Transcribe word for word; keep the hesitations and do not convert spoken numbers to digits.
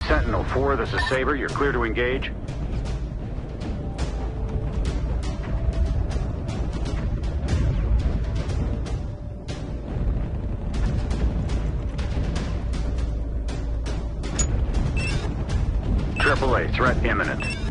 Sentinel four, this is Saber. You're clear to engage. Triple A, threat imminent.